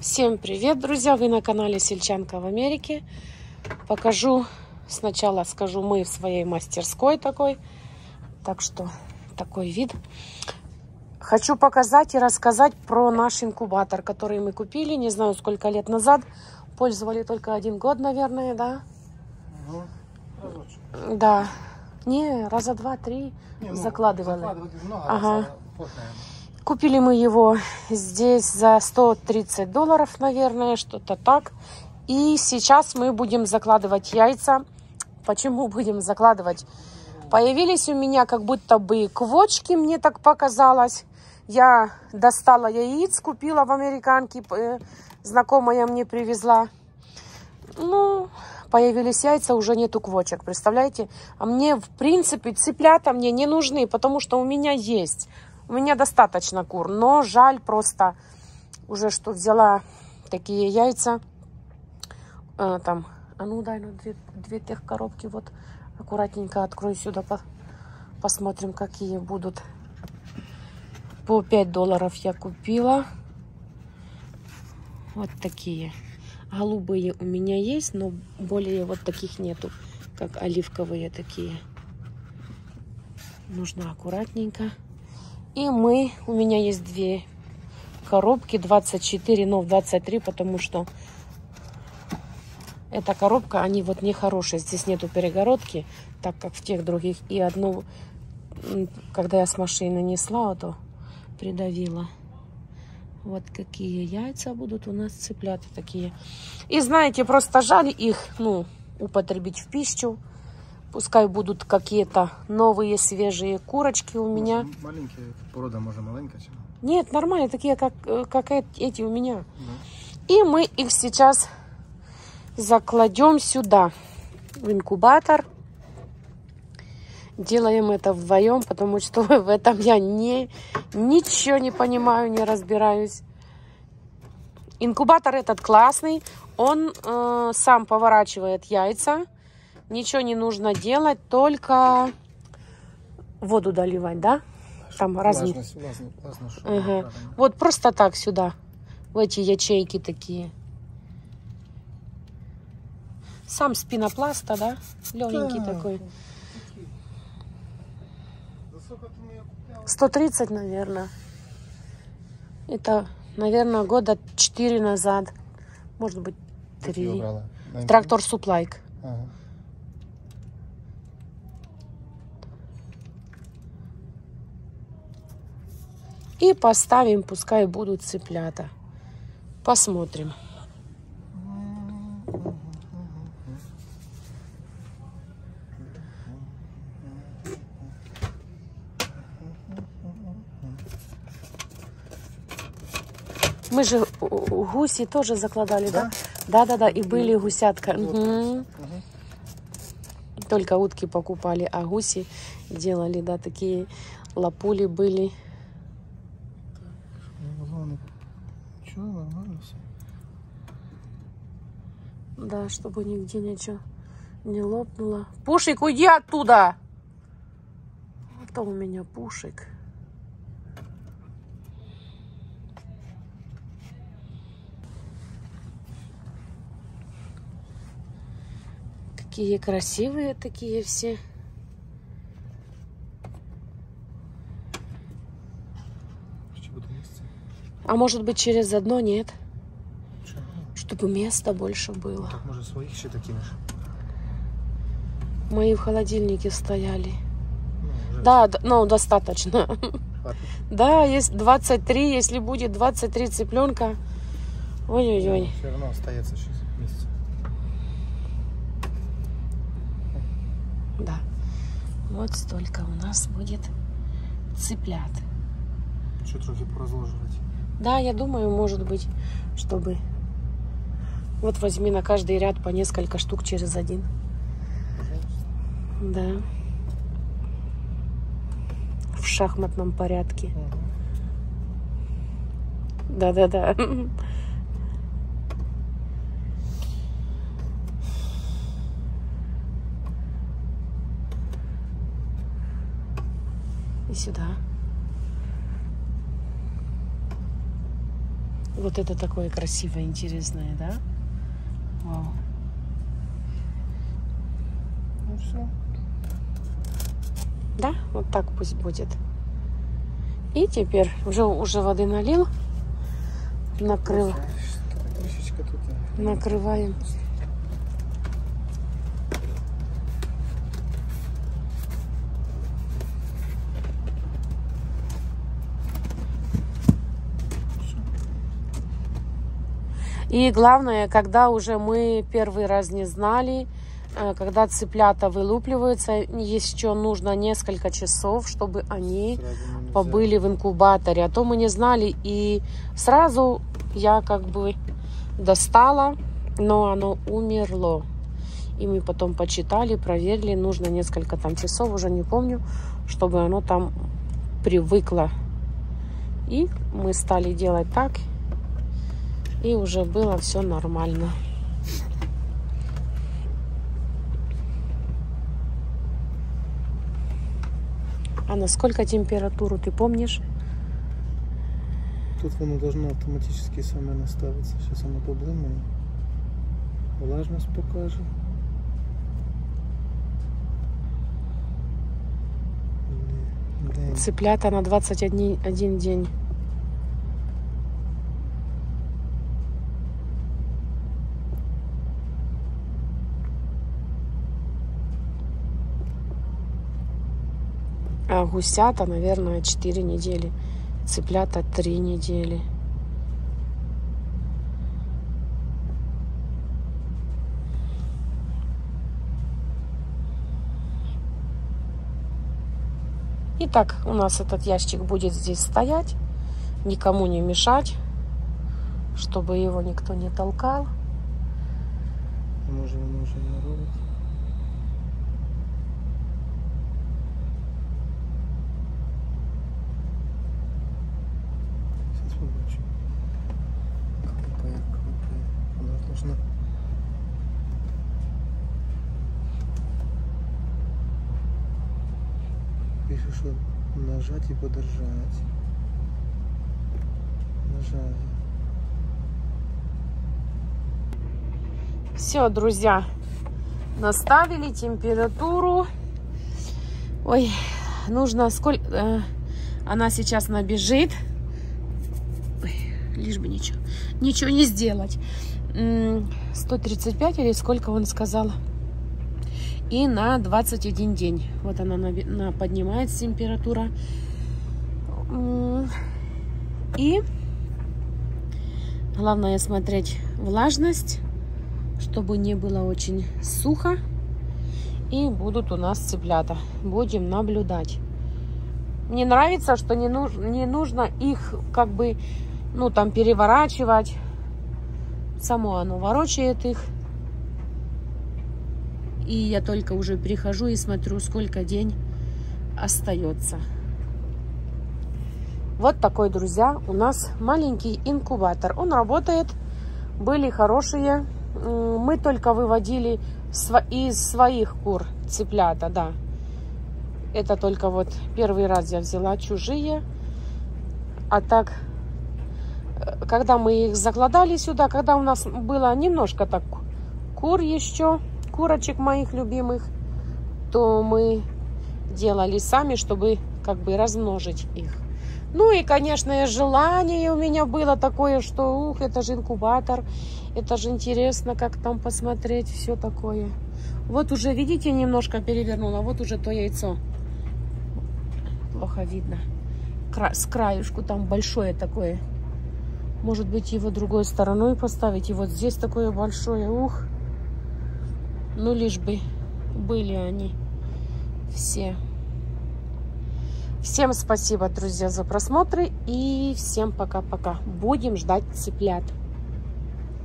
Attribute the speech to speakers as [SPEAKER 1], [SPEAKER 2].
[SPEAKER 1] Всем привет, друзья! Вы на канале Сельчанка в Америке. Покажу, сначала скажу, мы в своей мастерской такой. Так что такой вид. Хочу показать и рассказать про наш инкубатор, который мы купили, не знаю сколько лет назад. Пользовали только 1 год, наверное, да? Да. Не, раза 2-3 закладывали. Ага. Купили мы его здесь за $130, наверное, что-то так. И сейчас мы будем закладывать яйца. Почему будем закладывать? Появились у меня как будто бы квочки, мне так показалось. Я достала яиц, купила в Американке, знакомая мне привезла. Ну, появились яйца, уже нету квочек, представляете? А мне, в принципе, цыплята мне не нужны, потому что у меня есть. У меня достаточно кур, но жаль просто уже, что взяла такие яйца. Там, а ну дай, две тех коробки, вот аккуратненько открою сюда, посмотрим, какие будут. По $5 я купила. Вот такие. Голубые у меня есть, но более вот таких нету, как оливковые такие. Нужно аккуратненько. И у меня есть 2 коробки, 24, но 23, потому что эта коробка, они вот нехорошие. Здесь нету перегородки, так как в тех других. И одну, когда я с машины несла, то придавила. Вот какие яйца будут у нас, цыплята такие. И знаете, просто жаль их, употребить в пищу. Пускай будут какие-то новые свежие курочки у меня.
[SPEAKER 2] Маленькие, порода, может, маленькая?
[SPEAKER 1] Нет, нормально, такие, как эти у меня. Да. И мы их сейчас закладем сюда, в инкубатор. Делаем это вдвоем, потому что в этом я ничего не понимаю, не разбираюсь. Инкубатор этот классный. Он сам поворачивает яйца. Ничего не нужно делать, только воду доливать, да? Там разные. Ага. Вот просто так сюда, в эти ячейки такие. Сам с пенопласта, да? Легенький такой. 130, наверное. Это, наверное, года 4 назад. Может быть, 3. Трактор Суплайк. Ага. И поставим, пускай будут цыплята. Посмотрим. Мы же гуси тоже закладали, да? Да. И были гусятка. Угу. Только утки покупали, а гуси делали, да, такие лапули были. Да, чтобы нигде ничего не лопнуло. Пушик, уйди оттуда! Это у меня Пушик. Какие красивые такие все. А может быть, через одно нет? Чтобы места больше было.
[SPEAKER 2] Так, может, своих еще такие же?
[SPEAKER 1] Мои в холодильнике стояли. Да, достаточно. Да, есть 23, если будет 23 цыпленка. Ой-ой-ой.
[SPEAKER 2] Все равно остается 6 месяцев.
[SPEAKER 1] Да. Вот столько у нас будет цыплят.
[SPEAKER 2] Что трохи поразложивать? Да,
[SPEAKER 1] я думаю, может быть, чтобы... Вот возьми на каждый ряд по несколько штук через 1. Да. В шахматном порядке. Да. И сюда. Вот это такое красивое, интересное, да? Вау.
[SPEAKER 2] Ну все.
[SPEAKER 1] Да, вот так пусть будет. И теперь уже воды налил. Накрываем. И главное, когда уже мы первый раз не знали, когда цыплята вылупливаются, еще нужно несколько часов, чтобы они побыли в инкубаторе. А то мы не знали, и сразу я как бы достала, но оно умерло. И мы потом почитали, проверили, нужно несколько там часов, уже не помню, чтобы оно там привыкло. И мы стали делать так, и уже было все нормально. А на сколько температуру, ты помнишь?
[SPEAKER 2] Тут оно должно автоматически саме наставиться. Сейчас оно поблимає. Влажность покажет.
[SPEAKER 1] Цыплята на 21 день. А гусята, наверное, 4 недели. Цыплята 3 недели. Итак, у нас этот ящик будет здесь стоять, никому не мешать, чтобы его никто не толкал.
[SPEAKER 2] Можем наробити. Сейчас побачу. Капає. Вона должна. Пише, що нажать и подержать. Нажали.
[SPEAKER 1] Все, друзья, наставили температуру. Ой, нужно сколько... Она сейчас набежит. Ой, лишь бы ничего не сделать. 135 или сколько он сказал? И на 21 день. Вот она поднимается температура. И главное смотреть влажность, чтобы не было очень сухо. И будут у нас цыплята. Будем наблюдать. Мне нравится, что не нужно их как бы, ну, там переворачивать. Само оно ворочает их. И я только уже прихожу и смотрю, сколько день остается. Вот такой, друзья, у нас маленький инкубатор. Он работает. Были хорошие. Мы только выводили из своих кур цыплята, да. Это только вот первый раз я взяла чужие. А так, когда мы их закладали сюда, когда у нас было немножко так кур еще, курочек моих любимых, то мы делали сами, чтобы как бы размножить их. Ну и, конечно, желание у меня было такое, что ух, это же инкубатор, это же интересно, как там посмотреть, все такое. Вот уже, видите, немножко перевернула, вот уже то яйцо. Плохо видно. С краюшку там большое такое. Может быть, его другой стороной поставить. И вот здесь такое большое, ух. Ну, лишь бы были они все. Всем спасибо, друзья, за просмотры. И всем пока-пока. Будем ждать цыплят.